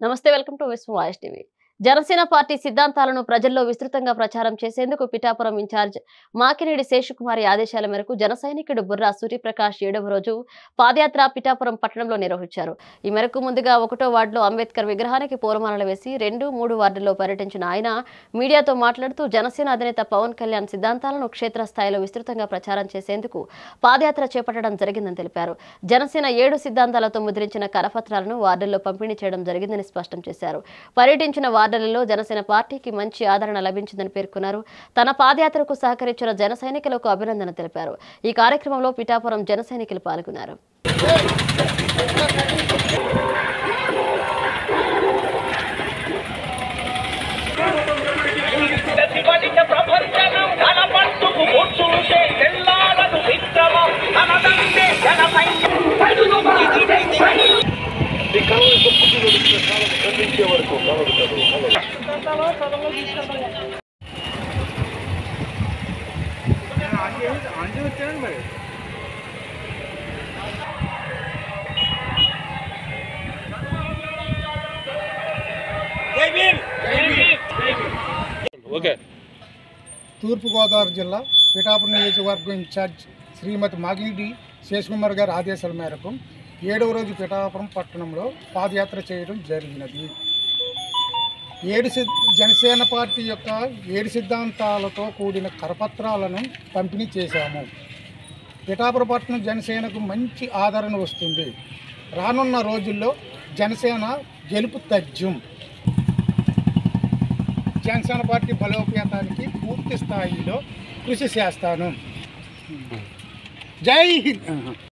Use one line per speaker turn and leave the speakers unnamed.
నమస్తే welcome to Vishwa voice TV. Janasena party సిద్ధాంతాలను ప్రజల్లో విస్తృతంగా ప్రచారం చేసేందుకు పిఠాపురం ఇన్ఛార్జ్ మాకినేడి శేషకుమారి ఆదేశాల మేరకు జన సైనికుడు బుర్రా సూర్యప్రకాష్ 7వ రోజు పాదయాత్ర పిఠాపురం పట్టణంలో నిర్వహించారు। ఈ మేరకు ముందుగా 1వ వార్డులో అంబేద్కర్ విగ్రహానికి పూలమాలలు వేసి 2, 3 వార్డుల్లో పర్యటించిన ఆయన మీడియాతో మాట్లాడుతూ జనసేన అధినేత పవన్ కళ్యాణ్ సిద్ధాంతాలను క్షేత్రస్థాయిలో విస్తృతంగా ప్రచారం చేసేందుకు పాదయాత్ర చేపట్టడం జరిగిందని తెలిపారు। జనసేన 7 సిద్ధాంతాలతో ముద్రించిన కరపత్రాలను వార్డుల్లో పంపిణీ చేయడం జరిగిందని స్పష్టం చేశారు। పర్యటించిన వార్డులలో జనసేన పార్టీకి మంచి ఆదరణ లభించిందని పేర్కొన్నారు। తన పాదయాత్రకు సహకరించిన జన సైనికులకు అభినందన తెలిపారు। ఈ కార్యక్రమంలో పిఠాపురం జన సైనికులు పాల్గొన్నారు।
తూర్పు గోదావరి జిల్లా పిఠాపురం నియోజకవర్గం ఇన్ఛార్జ్ శ్రీమతి మాకినేడి శేషకుమార్ గారి ఆదేశాల మేరకు 7వ రోజు పిఠాపురం పట్టణంలో పాదయాత్ర చేయడం జరిగినది। జనసేన పార్టీ యొక్క 7 సిద్ధాంతాలతో కూడిన కరపత్రాలను పంపిణీ చేశాము। పిఠాపురం పట్టణం జనసేనకు మంచి ఆదరణ వస్తుంది। రానున్న రోజుల్లో జనసేన గెలుపు తథ్యం। జనసేన పార్టీ బలోపేతానికి పూర్తి స్థాయిలో కృషి చేస్తాను। జై హింద్।